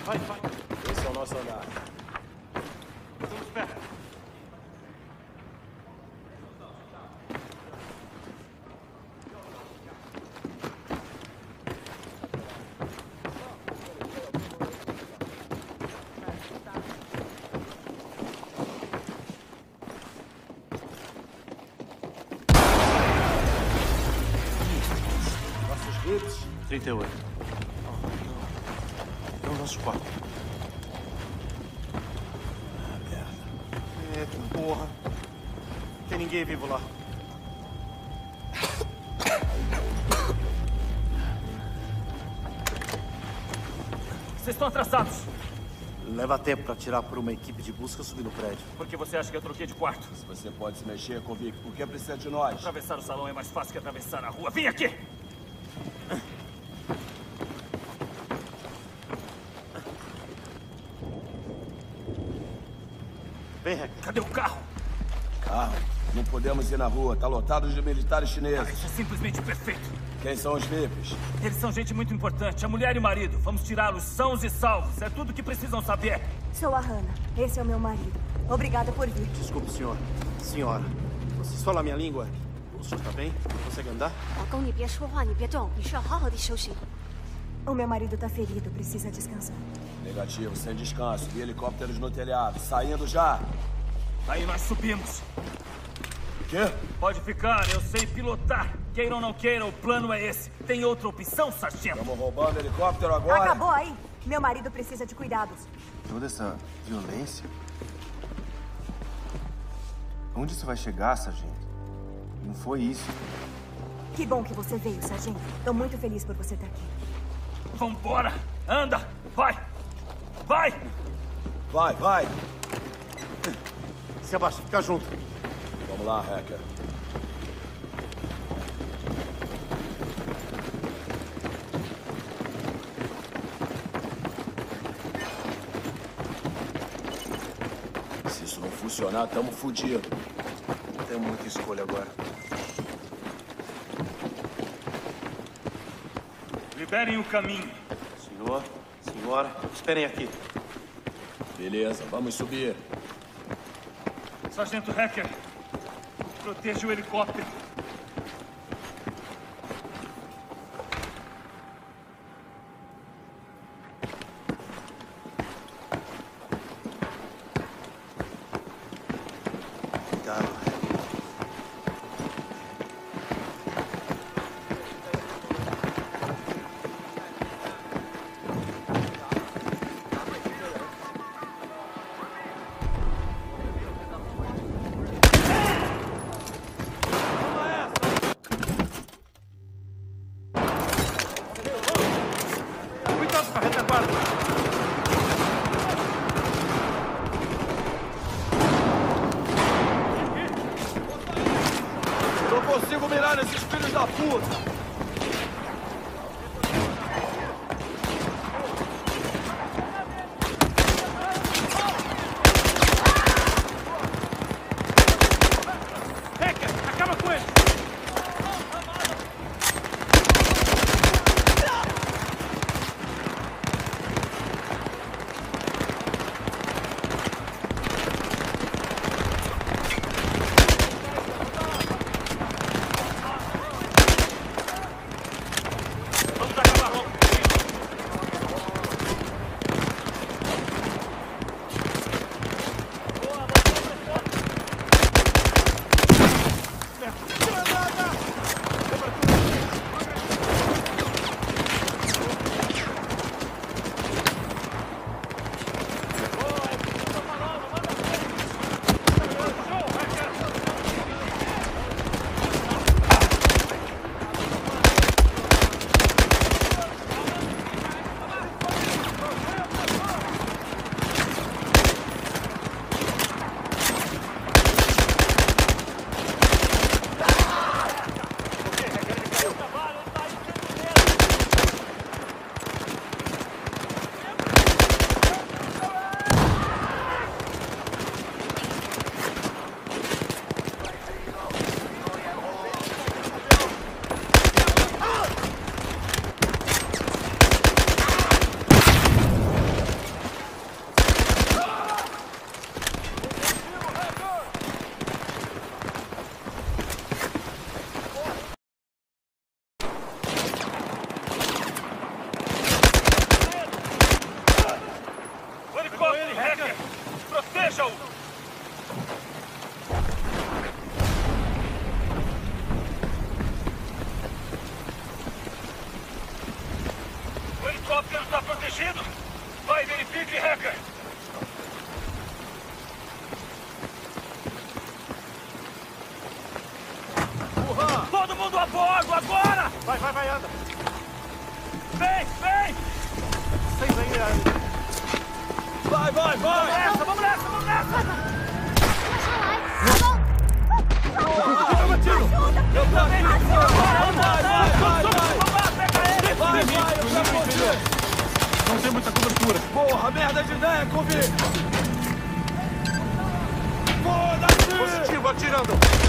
Vai, vai. Esse é o nosso andar. Estamos perto. Nossos gritos. 38. É o nosso quarto. Ah, merda. Eita, porra. Tem ninguém vivo lá. Vocês estão atrasados. Leva tempo pra tirar por uma equipe de busca subir no prédio. Por que você acha que eu troquei de quarto? Se você pode se mexer, convicto, por que precisa de nós? Atravessar o salão é mais fácil que atravessar a rua. Vem aqui! Vem, Hacker. Cadê o carro? Carro? Não podemos ir na rua, tá lotado de militares chineses. Isso é simplesmente perfeito. Quem são os VIPs? Eles são gente muito importante. A mulher e o marido. Vamos tirá-los sãos e salvos. É tudo o que precisam saber. Sou a Hannah. Esse é o meu marido. Obrigada por vir. Desculpe, senhor. Senhora, vocês falam a minha língua? O senhor tá bem? Consegue andar? 老公，你别说话，你别动，你需要好好的休息。 O meu marido tá ferido. Precisa descansar. Negativo, sem descanso. Vi helicópteros no telhado. Saindo já. Aí nós subimos. Quê? Pode ficar, eu sei pilotar. Queira ou não queira, o plano é esse. Tem outra opção, sargento? Estamos roubando helicóptero agora? Acabou aí. Meu marido precisa de cuidados. Toda essa violência? Onde isso vai chegar, sargento? Não foi isso. Que bom que você veio, sargento. Tô muito feliz por você estar aqui. Vambora! Anda! Vai! Vai! Vai, vai. Se abaixa, fica junto. Vamos lá, Hacker. Se isso não funcionar, tamo fudido. Não tem muita escolha agora. Liberem o caminho. Senhor, senhora, esperem aqui. Beleza, vamos subir. Sargento Hacker, proteja o helicóptero. Cuidado. Cuidado com a retaguarda. Não consigo mirar nesses filhos da puta. Hacker, acaba com ele! fugindo! Vai, verifique, Hacker! Todo mundo a bordo, agora! Vai, anda. Vem! Vocês aí, Vai! Vamos nessa! Toma tiro! Eu também! Vai! Pega ele! Vai, eu quero você! Não tem muita cobertura. Porra, merda de ideia, Kobe! Foda-se! Positivo, atirando.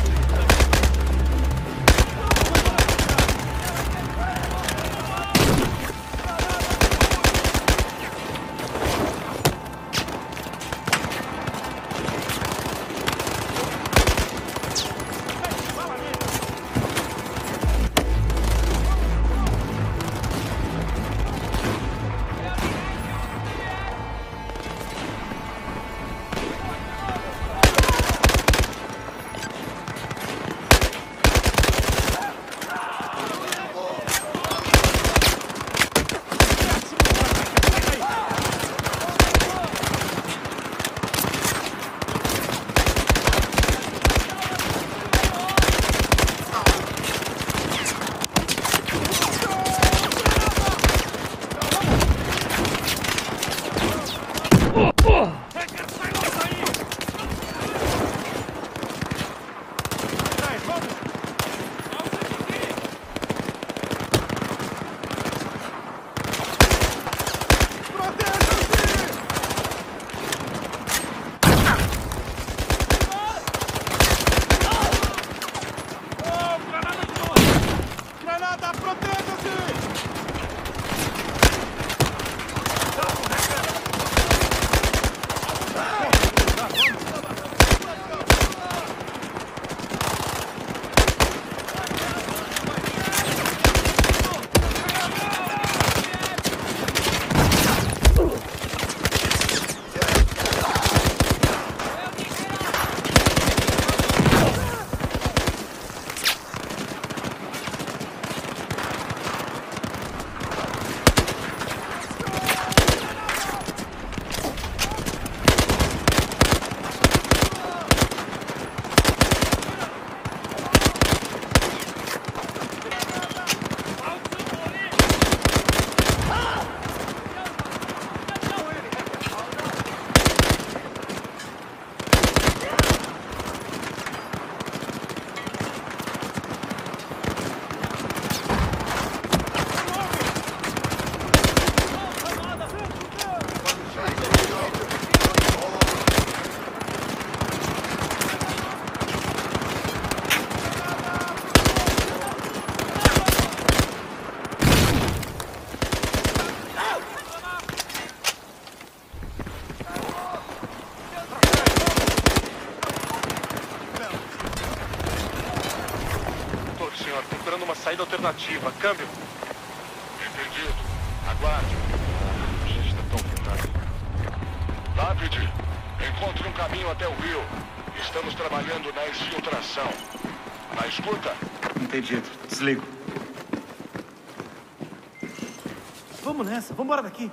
Saída alternativa. Câmbio. Entendido. Aguarde. A gente está tão apertado. Lápide, encontre um caminho até o rio. Estamos trabalhando na exfiltração. Na escuta? Entendido. Desligo. Vamos nessa, vamos embora daqui.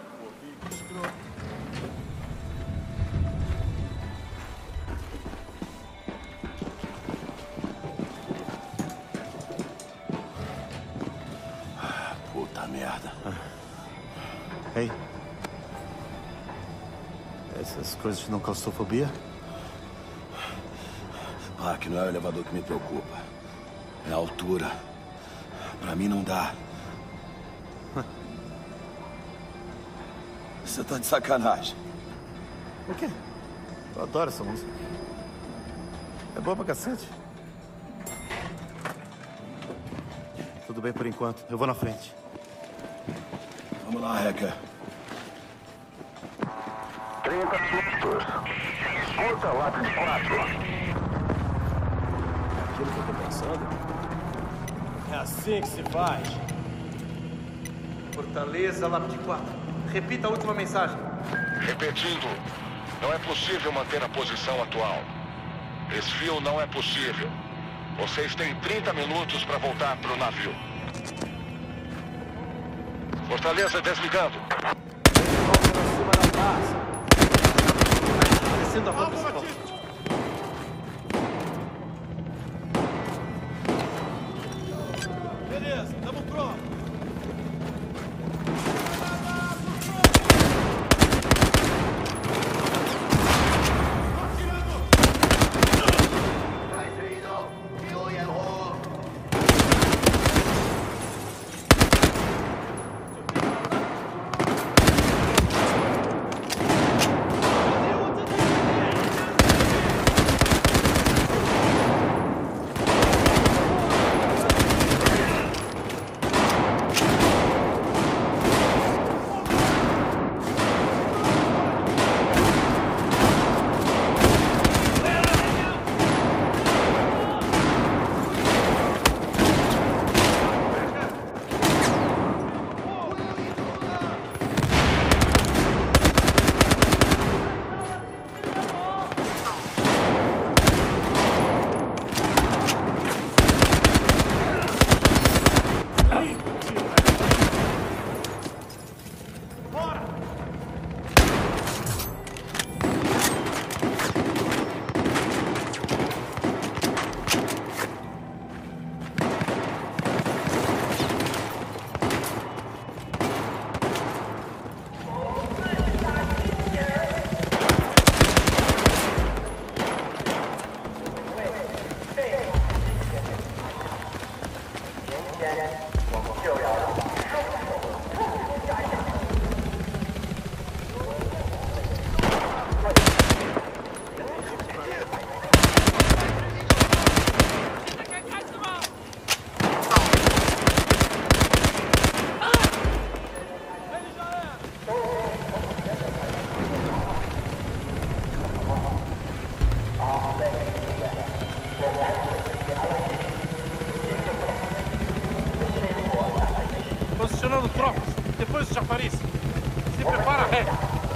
Puta merda. Ei. Essas coisas te dão claustrofobia? Ah, que não é o elevador que me preocupa. É a altura. Pra mim não dá. Você tá de sacanagem. O quê? Eu adoro essa música. É boa pra cacete. Tudo bem por enquanto. Eu vou na frente. Vamos lá, Hacker. 30 sustos. Escuta, Lápide 4. Aquilo que eu tô pensando? É assim que se faz. Fortaleza, Lápide 4. Repita a última mensagem. Repetindo. Não é possível manter a posição atual. Desvio não é possível. Vocês têm 30 minutos para voltar para o navio. Fortaleza desligando. Descendo a rua principal. Beleza, tamo pronto. Posicionando tropas. Depois do chafariz. Se prepara, ré.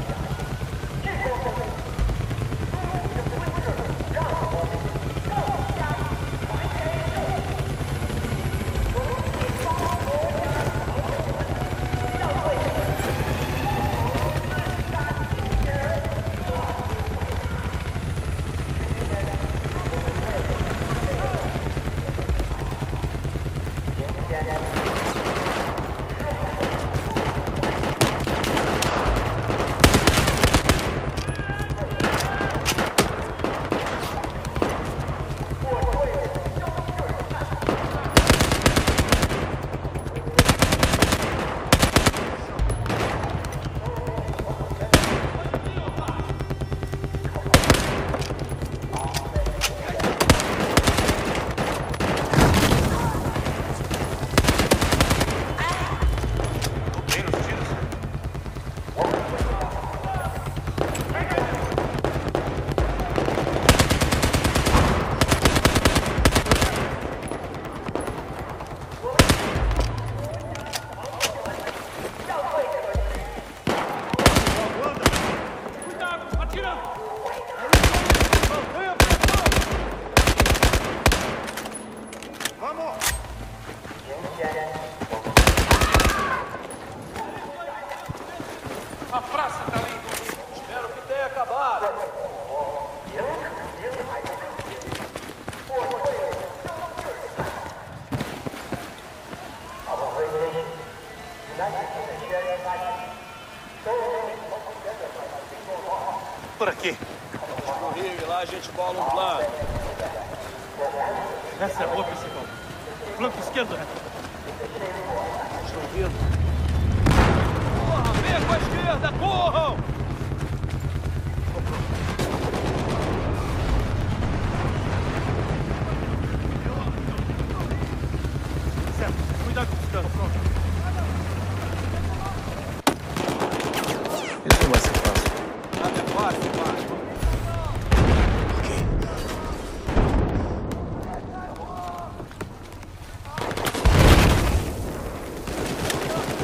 A praça tá ali. Espero que tenha acabado. Por aqui. No Rio e lá a gente bola um plano. Essa é a rua principal. Flanco esquerdo, né? Estão vindo. Corram, vem com a esquerda, corram! Certo, cuidado com os canos, pronto. Isso não vai ser fácil. Nada é fácil, vai. Ok.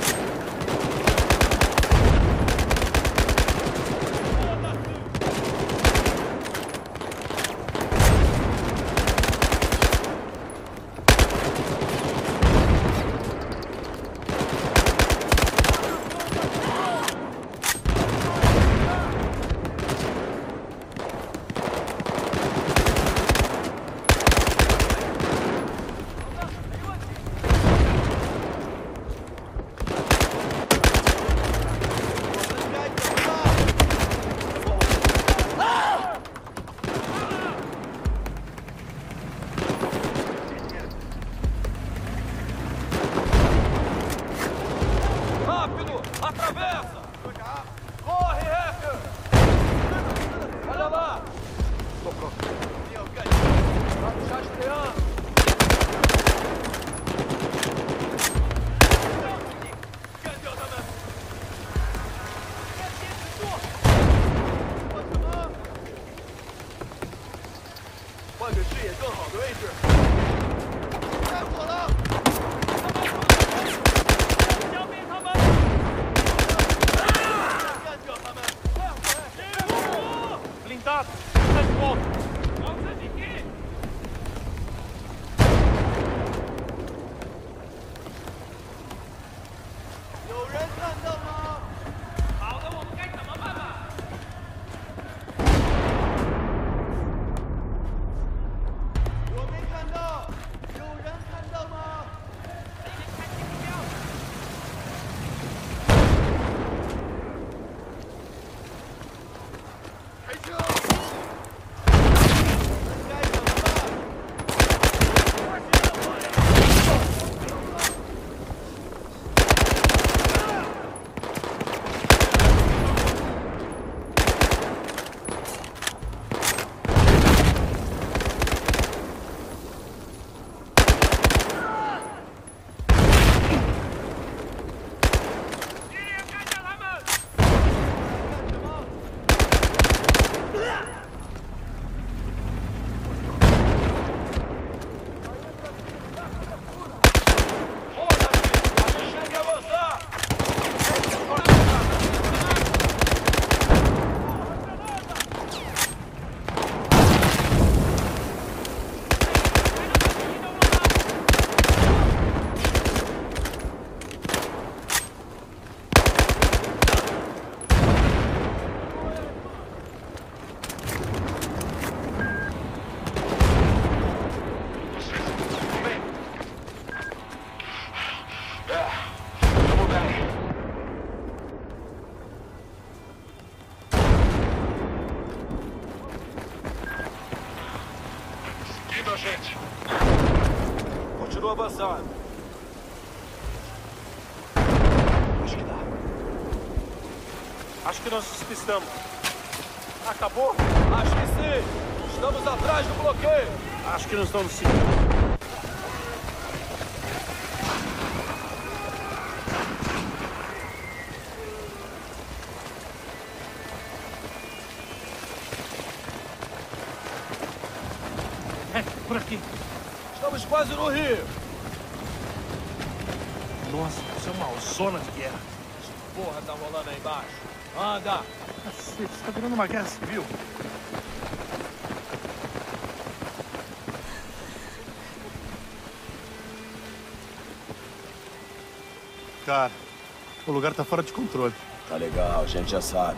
Atravessa! Corre, hacker! Olha lá! Tô pronto. Já estreando! Blindado! Tá de volta! Vamos de quê? Gente. Continua avançando. Acho que dá. Acho que nós despistamos. Acabou? Acho que sim. Estamos atrás do bloqueio. Acho que nós estamos sim. Por aqui. Estamos quase no rio. Nossa, isso é uma zona de guerra. Porra, tá rolando aí embaixo. Anda. Cacete, isso tá virando uma guerra civil. Cara, o lugar tá fora de controle. Tá legal, a gente já sabe.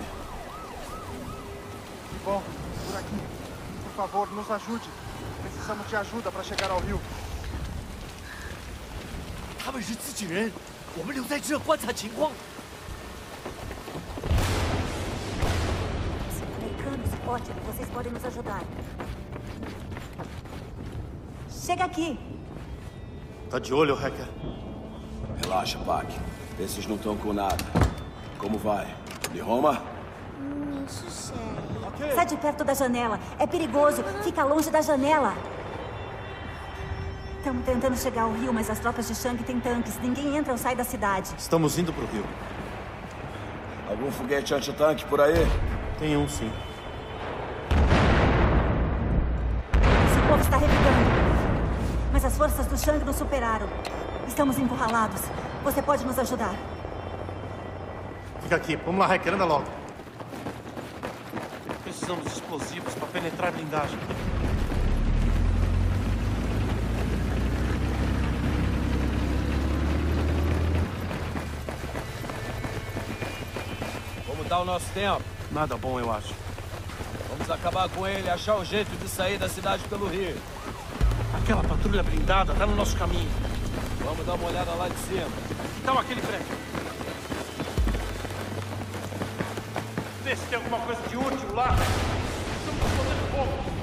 Que bom, por aqui. Por favor, nos ajude. Precisamos de ajuda para chegar ao rio. 他们是自己人，我们留在这观察情况。 Americanos, ótimo, vocês podem nos ajudar. Chega aqui. Tá de olho, hacker? Relaxa, Pac. Esses não estão com nada. Como vai? De Roma? Sai de perto da janela. É perigoso. Fica longe da janela. Estamos tentando chegar ao rio, mas as tropas de Shang têm tanques. Ninguém entra ou sai da cidade. Estamos indo pro rio. Algum foguete antitanque por aí? Tem um, sim. Esse povo está revidando. Mas as forças do Shang nos superaram. Estamos encurralados. Você pode nos ajudar. Fica aqui. Vamos lá, hacker. Anda logo. Precisamos de explosivos para penetrar a blindagem. Como tá o nosso tempo? Nada bom, eu acho. Vamos acabar com ele e achar um jeito de sair da cidade pelo rio. Aquela patrulha blindada tá no nosso caminho. Vamos dar uma olhada lá de cima. Então, aquele prédio. Vê se tem alguma coisa de útil lá. Estamos fazendo fogo.